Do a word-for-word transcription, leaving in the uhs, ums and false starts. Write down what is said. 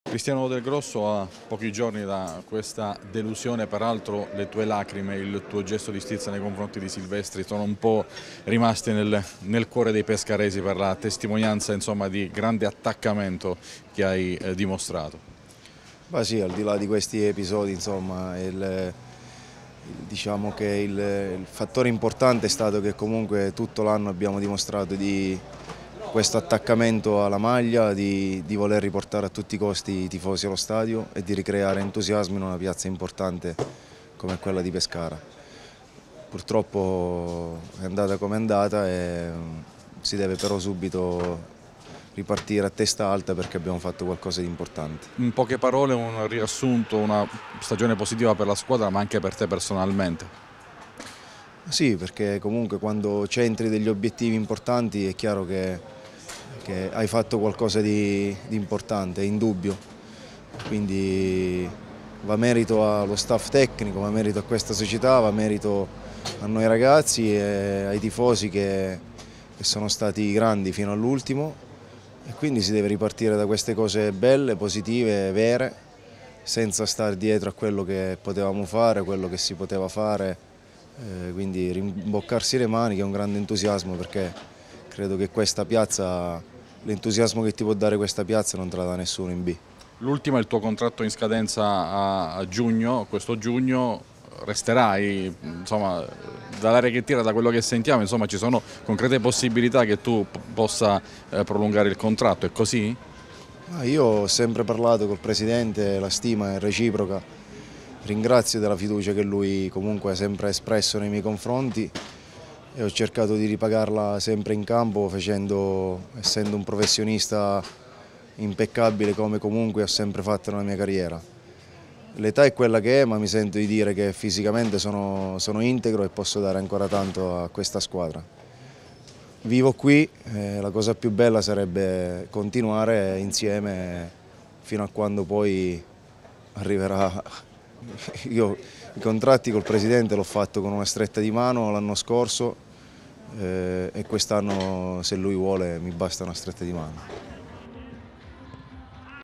Cristiano Del Grosso, a pochi giorni da questa delusione, peraltro le tue lacrime, il tuo gesto di stizza nei confronti di Silvestri sono un po' rimasti nel, nel cuore dei pescaresi per la testimonianza, insomma, di grande attaccamento che hai eh, dimostrato. Beh sì, al di là di questi episodi, insomma, il, il- diciamo che il, il fattore importante è stato che comunque tutto l'anno abbiamo dimostrato di questo attaccamento alla maglia, di, di voler riportare a tutti i costi i tifosi allo stadio e di ricreare entusiasmo in una piazza importante come quella di Pescara. Purtroppo è andata come è andata e mm, si deve però subito ripartire a testa alta perché abbiamo fatto qualcosa di importante. In poche parole un riassunto, una stagione positiva per la squadra ma anche per te personalmente. Sì, perché comunque quando centri degli obiettivi importanti è chiaro che, che hai fatto qualcosa di, di importante, è indubbio. Quindi va merito allo staff tecnico, va merito a questa società, va merito a noi ragazzi e ai tifosi che, che sono stati grandi fino all'ultimo. E quindi si deve ripartire da queste cose belle, positive, vere, senza stare dietro a quello che potevamo fare, quello che si poteva fare. Eh, quindi rimboccarsi le maniche è un grande entusiasmo perché credo che questa piazza, l'entusiasmo che ti può dare questa piazza non te la dà nessuno in B. L'ultimo è il tuo contratto in scadenza a, a giugno, questo giugno resterai, insomma, dall'aria che tira, da quello che sentiamo, insomma, ci sono concrete possibilità che tu possa eh, prolungare il contratto, è così? Ah, io ho sempre parlato col Presidente, la stima è reciproca, ringrazio della fiducia che lui comunque ha sempre espresso nei miei confronti e ho cercato di ripagarla sempre in campo facendo, essendo un professionista impeccabile come comunque ho sempre fatto nella mia carriera. L'età è quella che è, ma mi sento di dire che fisicamente sono, sono integro e posso dare ancora tanto a questa squadra. Vivo qui, eh, la cosa più bella sarebbe continuare insieme fino a quando poi arriverà. Io i contratti col Presidente l'ho fatto con una stretta di mano l'anno scorso eh, e quest'anno se lui vuole mi basta una stretta di mano.